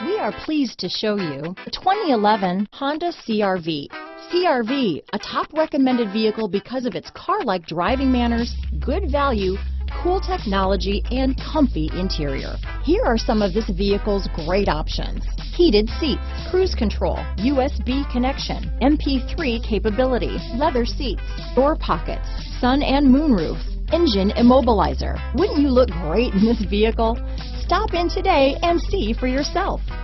We are pleased to show you the 2011 Honda CR-V. CR-V, a top recommended vehicle because of its car-like driving manners, good value, cool technology, and comfy interior. Here are some of this vehicle's great options: heated seats, cruise control, USB connection, MP3 capability, leather seats, door pockets, sun and moonroof, engine immobilizer. Wouldn't you look great in this vehicle? Stop in today and see for yourself.